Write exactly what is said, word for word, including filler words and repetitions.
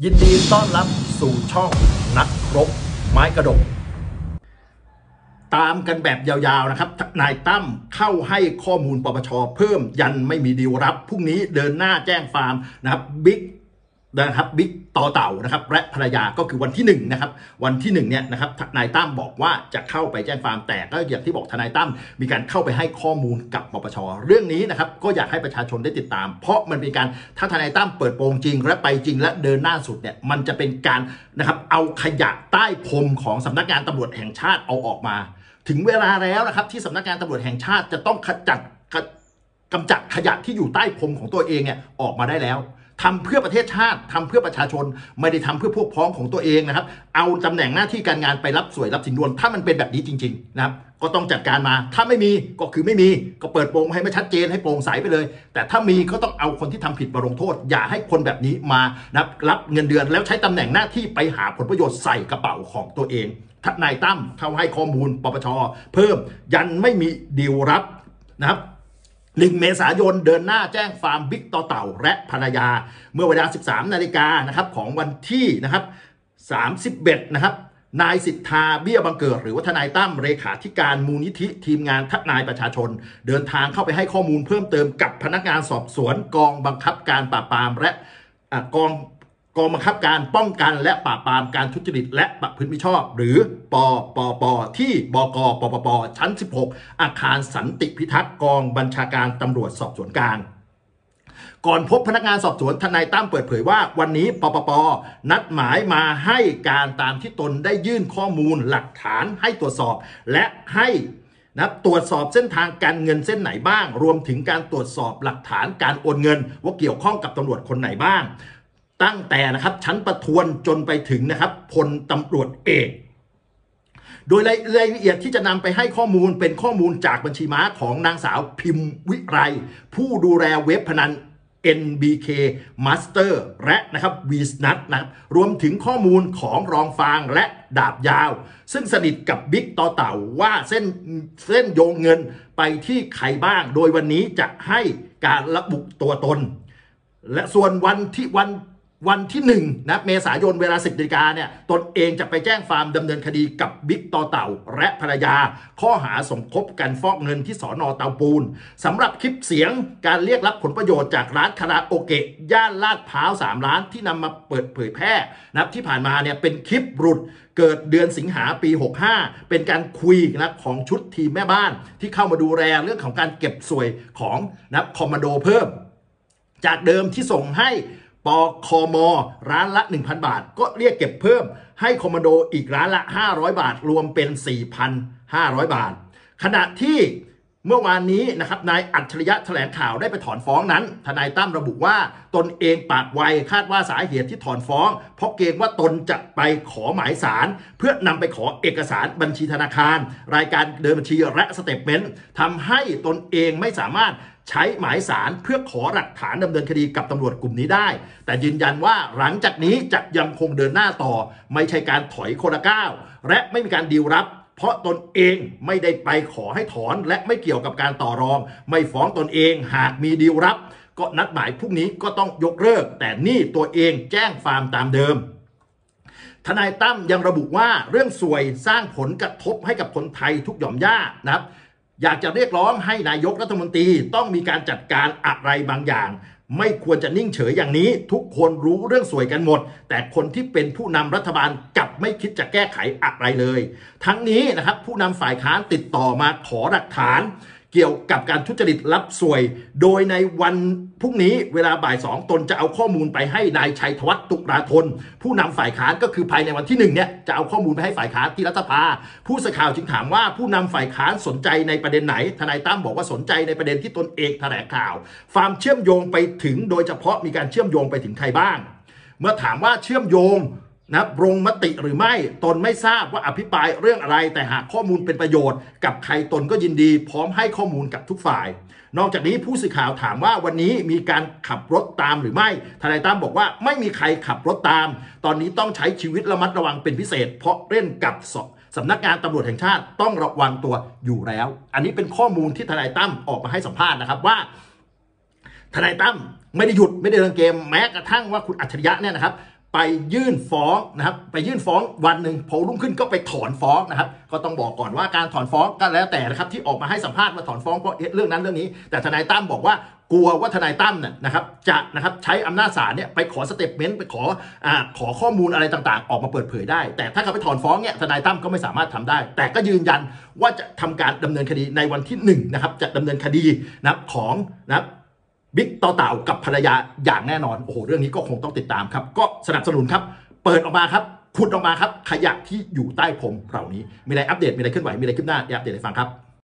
ยินดีต้อนรับสู่ช่องนักรบไม้กระดกตามกันแบบยาวๆนะครับนายตั้มเข้าให้ข้อมูลปปชเพิ่มยันไม่มีดีลรับพรุ่งนี้เดินหน้าแจ้งฟาร์มนะครับบิ๊กนะครับบิ๊กต่อเต่านะครับและภรรยาก็คือวันที่หนึ่งนะครับวันที่หนึ่งเนี่ยนะครับนายตั้มบอกว่าจะเข้าไปแจ้งฟาร์มแต่ก็อย่างที่บอกทนายตั้มมีการเข้าไปให้ข้อมูลกับปปชเรื่องนี้นะครับก็อยากให้ประชาชนได้ติดตามเพราะมันเป็นการถ้าทนายตั้มเปิดโปงจริงและไปจริงและเดินหน้าสุดเนี่ยมันจะเป็นการนะครับเอาขยะใต้พรมของสำนักงานตำรวจแห่งชาติเอาออกมาถึงเวลาแล้วนะครับที่สำนักงานตำรวจแห่งชาติจะต้องขจัดกำจัดขยะที่อยู่ใต้พรมของตัวเองเนี่ยออกมาได้แล้วทำเพื่อประเทศชาติทำเพื่อประชาชนไม่ได้ทำเพื่อพวกพ้องของตัวเองนะครับเอาตำแหน่งหน้าที่การงานไปรับสวยรับสินบนถ้ามันเป็นแบบนี้จริงๆนะครับก็ต้องจัดการมาถ้าไม่มีก็คือไม่มีก็เปิดโปงให้ไม่ชัดเจนให้โปร่งใสไปเลยแต่ถ้ามีก็ต้องเอาคนที่ทำผิดมาลงโทษอย่าให้คนแบบนี้มานะครับรับเงินเดือนแล้วใช้ตำแหน่งหน้าที่ไปหาผลประโยชน์ใส่กระเป๋าของตัวเองทนายตั้มเข้าให้ข้อมูลปปชเพิ่มยันไม่มีดีลรับนะครับหนึ่งเมษายนเดินหน้าแจ้งฟาร์มบิ๊กต่อเต่าและภรรยาเมื่อเวลา สิบสามนาฬิกานะครับของวันที่นะครับสามสิบเอ็ดนะครับนายสิทธาเบี้ยบังเกิดหรือว่าทนายตั้มเลขาธิการมูลนิธิทีมงานทนายประชาชนเดินทางเข้าไปให้ข้อมูลเพิ่มเติมกับพนักงานสอบสวนกองบังคับการปราบปรามและกองกองบังคับการป้องกันและปราบปรามการทุจริตและประพฤติมิชอบหรือปปปที่บกปปปชั้นสิบหกอาคารสันติพิทักษ์กองบัญชาการตำรวจสอบสวนกลางก่อนพบพนักงานสอบสวนทนายตั้มเปิดเผยว่าวันนี้ปปปนัดหมายมาให้การตามที่ตนได้ยื่นข้อมูลหลักฐานให้ตรวจสอบและให้นะตรวจสอบเส้นทางการเงินเส้นไหนบ้างรวมถึงการตรวจสอบหลักฐานการโอนเงินว่าเกี่ยวข้องกับตำรวจคนไหนบ้างตั้งแต่นะครับชั้นประทวนจนไปถึงนะครับพลตำรวจเอกโดยรายละเอียดที่จะนำไปให้ข้อมูลเป็นข้อมูลจากบัญชีม้าของนางสาวพิมพ์วิไรผู้ดูแลเว็บพนัน เอ็น บี เค Master และนะครับ วีสนัท นะครับรวมถึงข้อมูลของรองฟางและดาบยาวซึ่งสนิทกับบิ๊กต่อเต่าว่าเส้นเส้นโยงเงินไปที่ใครบ้างโดยวันนี้จะให้การระบุตัวตนและส่วนวันที่วันวันที่หนึ่งนะเมษายนเวลาสิบนาฬิกาเนี่ยตนเองจะไปแจ้งฟาร์มดำเนินคดีกับบิ๊กต่อเต่าและภรรยาข้อหาสมคบกันฟอกเงินที่สน.เตาปูนสำหรับคลิปเสียงการเรียกรับผลประโยชน์จากร้านคาราโอเกะย่านลาดพร้าวสามล้านที่นำมาเปิดเผยแพร่นะที่ผ่านมาเนี่ยเป็นคลิปหลุดเกิดเดือนสิงหาปีหกสิบห้าเป็นการคุยนะของชุดทีมแม่บ้านที่เข้ามาดูแลเรื่องของการเก็บสวยของนะคอมมานโดเพิ่มจากเดิมที่ส่งให้ปคมร้านละ หนึ่งพัน บาทก็เรียกเก็บเพิ่มให้คอมมานโดอีกร้านละห้าร้อยบาทรวมเป็น สี่พันห้าร้อย บาทขณะที่เมื่อวานนี้นะครับนายอัจฉริยะแถลงข่าวได้ไปถอนฟ้องนั้นทนายตั้มระบุว่าตนเองปากไวคาดว่าสาเหตุที่ถอนฟ้องเพราะเกรงว่าตนจะไปขอหมายศาลเพื่อนำไปขอเอกสารบัญชีธนาคารรายการเดินบัญชีและสเตทเมนต์ทำให้ตนเองไม่สามารถใช้หมายสารเพื่อขอหลักฐานดำเนินคดีกับตำรวจกลุ่มนี้ได้แต่ยืนยันว่าหลังจากนี้จะยังคงเดินหน้าต่อไม่ใช่การถอยคนละก้าวและไม่มีการดีลรับเพราะตนเองไม่ได้ไปขอให้ถอนและไม่เกี่ยวกับการต่อรองไม่ฟ้องตนเองหากมีดีลรับก็นัดหมายพรุ่งนี้ก็ต้องยกเลิกแต่นี่ตัวเองแจ้งฟาร์มตามเดิมทนายตั้มยังระบุว่าเรื่องสวยสร้างผลกระทบให้กับคนไทยทุกหย่อมย่านะครับอยากจะเรียกร้องให้นายกรัฐมนตรีต้องมีการจัดการอะไรบางอย่างไม่ควรจะนิ่งเฉยอย่างนี้ทุกคนรู้เรื่องสวยกันหมดแต่คนที่เป็นผู้นำรัฐบาลกลับไม่คิดจะแก้ไขอะไรเลยทั้งนี้นะครับผู้นำฝ่ายค้านติดต่อมาขอหลักฐานเกี่ยวกับการทุจริตรับสวยโดยในวันพรุ่งนี้เวลาบ่ายสองตนจะเอาข้อมูลไปให้นายชัยธวัฒน์ตุลาธนผู้นำฝ่ายค้านก็คือภายในวันที่หนึ่งเนี่ยจะเอาข้อมูลไปให้ฝ่ายค้านที่รัฐสภาผู้สื่อข่าวจึงถามว่าผู้นำฝ่ายค้านสนใจในประเด็นไหนทนายตั้มบอกว่าสนใจในประเด็นที่ตนเองแถลงข่าวความเชื่อมโยงไปถึงโดยเฉพาะมีการเชื่อมโยงไปถึงใครบ้างเมื่อถามว่าเชื่อมโยงนะลงมติหรือไม่ตนไม่ทราบว่าอภิปรายเรื่องอะไรแต่หากข้อมูลเป็นประโยชน์กับใครตนก็ยินดีพร้อมให้ข้อมูลกับทุกฝ่ายนอกจากนี้ผู้สื่อข่าวถามว่าวันนี้มีการขับรถตามหรือไม่ทนายตั้มบอกว่าไม่มีใครขับรถตามตอนนี้ต้องใช้ชีวิตระมัดระวังเป็นพิเศษเพราะเล่นกับสำนักงานตำรวจแห่งชาติต้องระวังตัวอยู่แล้วอันนี้เป็นข้อมูลที่ทนายตั้มออกมาให้สัมภาษณ์นะครับว่าทนายตั้มไม่ได้หยุดไม่ได้เล่นเกมแม้กระทั่งว่าคุณอัจฉริยะเนี่ยนะครับไปยื่นฟ้องนะครับไปยื่นฟ้องวันหนึ่งพอรุ่งขึ้นก็ไปถอนฟ้องนะครับก็ต้องบอกก่อนว่าการถอนฟ้องก็แล้วแต่นะครับที่ออกมาให้สัมภาษณ์มาถอนฟ้องเพราะเรื่องนั้นเรื่องนี้แต่ทนายตั้มบอกว่ากลัวว่าทนายตั้มเนี่ยนะครับจะนะครับใช้อำนาจศาลเนี่ยไปขอสเตทเมนต์ไปขออ่าขอข้อมูลอะไรต่างๆออกมาเปิดเผยได้แต่ถ้าเขาไปถอนฟ้องเนี่ยทนายตั้มก็ไม่สามารถทำได้แต่ก็ยืนยันว่าจะทำการดำเนินคดีในวันที่หนึ่งนะครับจะดำเนินคดีนะครับของนะครับบิ๊กต่อเต่ากับภรรยาอย่างแน่นอนโอ้โหเรื่องนี้ก็คงต้องติดตามครับก็สนับสนุนครับเปิดออกมาครับขุดออกมาครับขยะที่อยู่ใต้พรมเหล่านี้มีอะไรอัปเดตมีอะไรเคลื่อนไหวมีอะไรขึ้นหน้าอัปเดตให้ฟังครับ